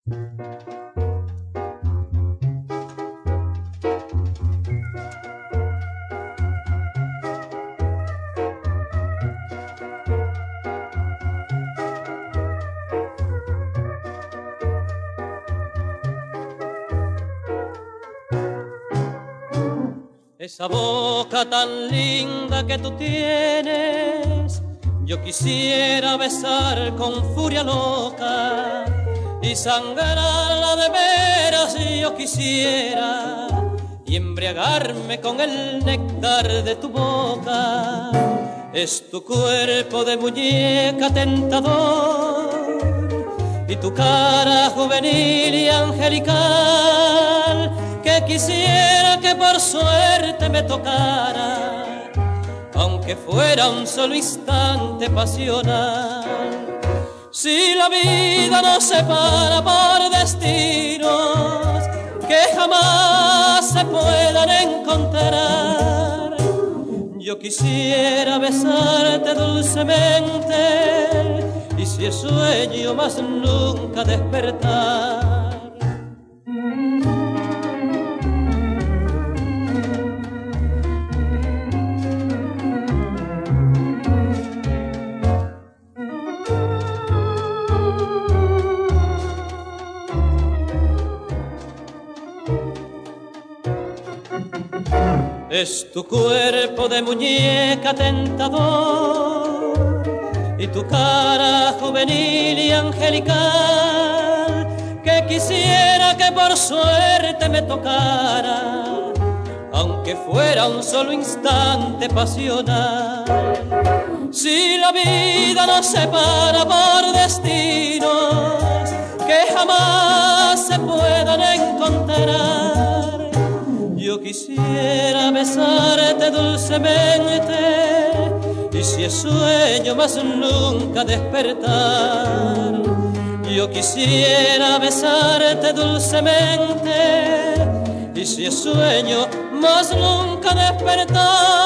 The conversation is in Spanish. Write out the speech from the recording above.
Esa boca tan linda que tú tienes, yo quisiera besar con furia loca y sangrarla de veras, yo quisiera, y embriagarme con el néctar de tu boca. Es tu cuerpo de muñeca tentador y tu cara juvenil y angelical, que quisiera que por suerte me tocara, aunque fuera un solo instante pasional. Si la vida nos separa por destinos que jamás se puedan encontrar, yo quisiera besarte dulcemente, y si es sueño más nunca despertar. Es tu cuerpo de muñeca tentador y tu cara juvenil y angelical, que quisiera que por suerte me tocara, aunque fuera un solo instante pasional. Si la vida nos separa por destinos que jamás se puedan encontrar, yo quisiera besarte dulcemente, y si es sueño más nunca despertar. Yo quisiera besarte dulcemente, y si es sueño más nunca despertar.